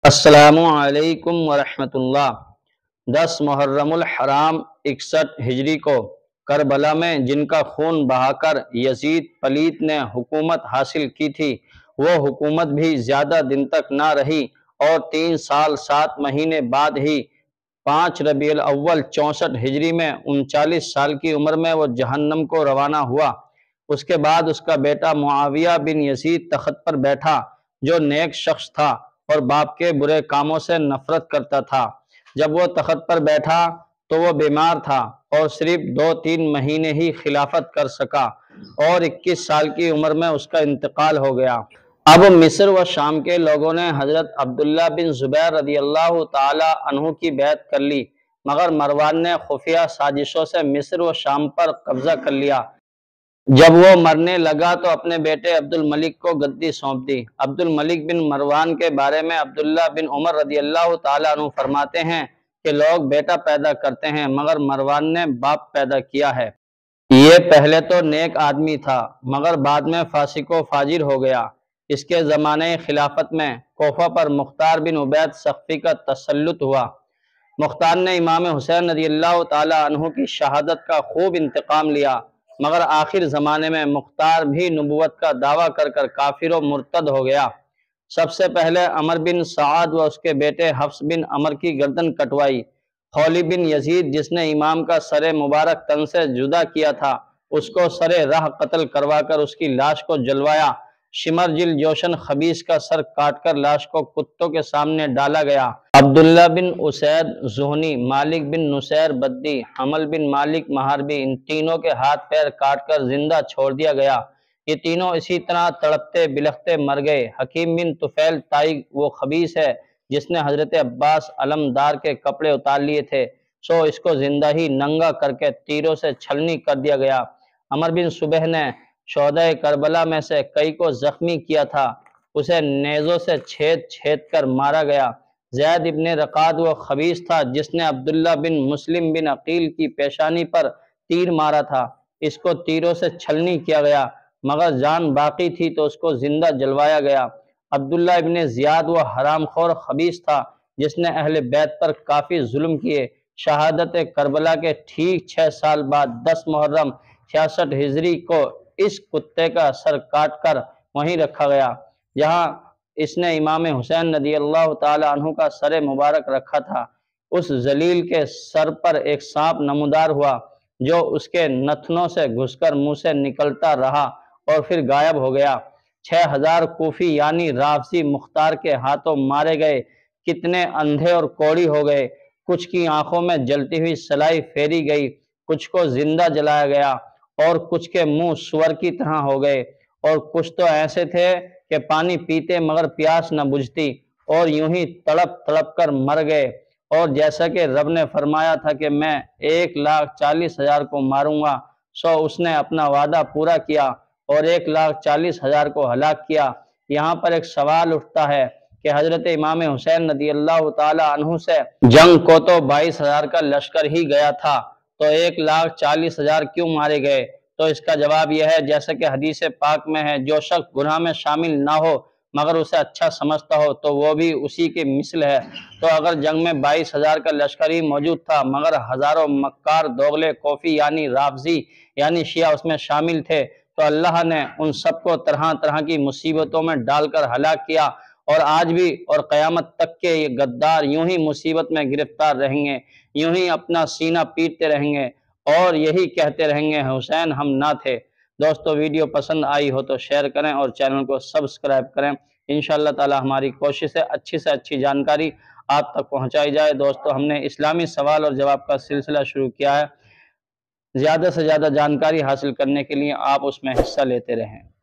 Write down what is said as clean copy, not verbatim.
السلام علیکم ورحمۃ اللہ۔ 10 محرم الحرام 61 ہجری کو کربلا میں جن کا خون بہا کر یزید پلیت نے حکومت حاصل کی تھی، وہ حکومت بھی زیادہ دن تک نہ رہی اور 3 سال 7 مہینے بعد ہی 5 ربیع الاول 64 ہجری میں 39 سال کی عمر میں وہ جہنم کو روانہ ہوا۔ اس کے بعد اس کا بیٹا معاویہ بن یزید تخت پر بیٹھا، جو نیک شخص تھا اور باپ کے برے کاموں سے نفرت کرتا تھا۔ جب وہ تخت پر بیٹھا تو وہ بیمار تھا اور صرف 2-3 مہینے ہی خلافت کر سکا اور 21 سال کی عمر میں اس کا انتقال ہو گیا۔ اب مصر و شام کے لوگوں نے حضرت عبداللہ بن زبیر رضی اللہ تعالی عنہ کی بیعت کر لی، مگر مروان نے خفیہ سازشوں سے مصر و شام پر قبضہ کر لیا۔ جب وہ مرنے لگا تو اپنے بیٹے عبد الملک کو گدی سونپ دی۔ عبد الملک بن مروان کے بارے میں عبداللہ بن عمر رضی اللہ تعالیٰ عنہ فرماتے ہیں کہ لوگ بیٹا پیدا کرتے ہیں مگر مروان نے باپ پیدا کیا ہے۔ یہ پہلے تو نیک آدمی تھا مگر بعد میں فاسق و فاجر ہو گیا۔ اس کے زمانے خلافت میں کوفہ پر مختار بن عبید سقفی کا تسلط ہوا۔ مختار نے امام حسین رضی اللہ تعالیٰ عنہ کی شہادت کا خوب انتقام لیا، مگر آخر زمانے میں مختار بھی نبوت کا دعویٰ کر کر کافر و مرتد ہو گیا۔ سب سے پہلے عمر بن سعد و اس کے بیٹے حفص بن عمر کی گردن کٹوائی۔ خولی بن یزید جس نے امام کا سر مبارک تن سے جدا کیا تھا، اس کو سر راہ قتل کروا کر اس کی لاش کو جلوایا۔ شمر جل جوشن خبیث کا سر کاٹ کر لاش کو کتوں کے سامنے ڈالا گیا۔ عبداللہ بن اسید زہنی، مالک بن نصیر بدی، حمل بن مالک محاربی، ان تینوں کے ہاتھ پیر کاٹ کر زندہ چھوڑ دیا گیا۔ یہ تینوں اسی طرح تڑپتے بلختے مر گئے۔ حکیم بن طفیل طائی وہ خبیث ہے جس نے حضرت عباس علمدار کے کپڑے اتار لیے تھے، سو اس کو زندہ ہی ننگا کر کے تیروں سے چھلنی کر دیا گیا۔ عمر بن صبح نے شہداء کربلا میں سے کئی کو زخمی کیا تھا، اسے نیزوں سے چھید چھید کر مارا گیا۔ زید ابن رقاد وہ خبیث تھا جس نے عبداللہ بن مسلم بن عقیل کی پیشانی پر تیر مارا تھا، اس کو تیروں سے چھلنی کیا گیا، مگر جان باقی تھی تو اس کو زندہ جلوایا گیا۔ عبداللہ ابن زیاد وہ حرام خور خبیث تھا جس نے اہل بیت پر کافی ظلم کیے۔ شہادت کربلا کے ٹھیک 6 سال بعد 10 محرم 66 ہجری کو اس کتے کا سر کاٹ کر وہیں رکھا گیا جہاں اس نے امام حسین رضی اللہ تعالی عنہ کا سر مبارک رکھا تھا۔ اس ذلیل کے سر پر ایک سانپ نمودار ہوا جو اس کے نتنوں سے گھس کر منہ سے نکلتا رہا اور پھر غائب ہو گیا۔ 6000 کوفی یعنی رافضی مختار کے ہاتھوں مارے گئے، کتنے اندھے اور کوڑی ہو گئے، کچھ کی آنکھوں میں جلتی ہوئی سلائی پھیری گئی، کچھ کو زندہ جلایا گیا اور کچھ کے منہ سور کی طرح ہو گئے، اور کچھ تو ایسے تھے کہ پانی پیتے مگر پیاس نہ بجھتی اور یوں ہی تڑپ تڑپ کر مر گئے۔ اور جیسا کہ رب نے فرمایا تھا کہ میں 1,40,000 کو ماروں گا، سو اس نے اپنا وعدہ پورا کیا اور 1,40,000 کو ہلاک کیا۔ یہاں پر ایک سوال اٹھتا ہے کہ حضرت امام حسین رضی اللہ تعالی عنہ سے جنگ کو تو 22,000 کا لشکر ہی گیا تھا، تو 1,40,000 کیوں مارے گئے؟ تو اس کا جواب یہ ہے، جیسا کہ حدیث پاک میں ہے، جو شخص گناہ میں شامل نہ ہو مگر اسے اچھا سمجھتا ہو تو وہ بھی اسی کے مثل ہے۔ تو اگر جنگ میں 22,000 کا لشکر ہی موجود تھا مگر ہزاروں مکار دوغلے کوفی یعنی رافضی یعنی شیعہ اس میں شامل تھے، تو اللہ نے ان سب کو طرح طرح کی مصیبتوں میں ڈال کر ہلاک کیا، اور آج بھی اور قیامت تک کے یہ غدار یوں ہی مصیبت میں گرفتار رہیں گے، یوں ہی اپنا سینہ پیٹتے رہیں گے اور یہی کہتے رہیں گے حسین ہم نہ تھے۔ دوستو ویڈیو پسند آئی ہو تو شیئر کریں اور چینل کو سبسکرائب کریں۔ انشاءاللہ تعالی ہماری کوشش ہے اچھی سے اچھی جانکاری آپ تک پہنچائی جائے۔ دوستو ہم نے اسلامی سوال اور جواب کا سلسلہ شروع کیا ہے، زیادہ سے زیادہ جانکاری حاصل کرنے کے لیے آپ اس میں حصہ لیتے رہیں۔